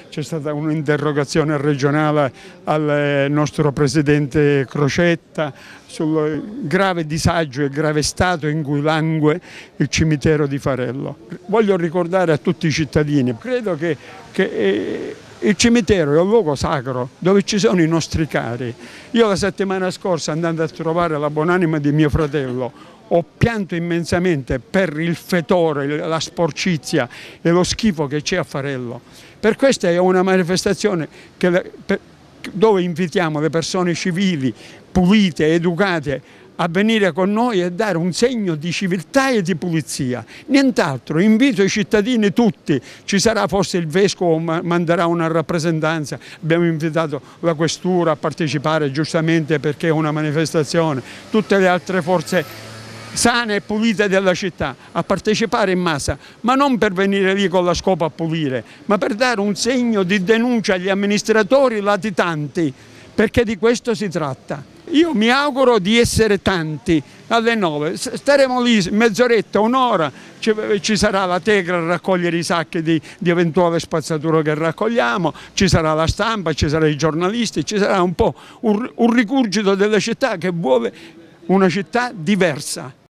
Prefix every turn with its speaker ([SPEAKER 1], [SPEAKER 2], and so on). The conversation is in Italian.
[SPEAKER 1] c'è stata un'interrogazione regionale al nostro presidente Crocetta sul grave disagio e grave stato in cui langue il cimitero di Farello. Voglio ricordare a tutti i cittadini, credo che il cimitero è un luogo sacro dove ci sono i nostri cari. Io la settimana scorsa, andando a trovare la buonanima di mio fratello, ho pianto immensamente per il fetore, la sporcizia e lo schifo che c'è a Farello. Per questa è una manifestazione dove invitiamo le persone civili, pulite, educate, a venire con noi e dare un segno di civiltà e di pulizia. Nient'altro, invito i cittadini tutti, ci sarà forse il vescovo, manderà una rappresentanza, abbiamo invitato la questura a partecipare giustamente perché è una manifestazione, tutte le altre forze sane e pulite della città, a partecipare in massa, ma non per venire lì con la scopa a pulire, ma per dare un segno di denuncia agli amministratori latitanti, perché di questo si tratta. Io mi auguro di essere tanti alle 9, staremo lì mezz'oretta, un'ora, ci sarà la tegra a raccogliere i sacchi di eventuale spazzatura che raccogliamo, ci sarà la stampa, ci saranno i giornalisti, ci sarà un po' un rigurgito della città che vuole una città diversa.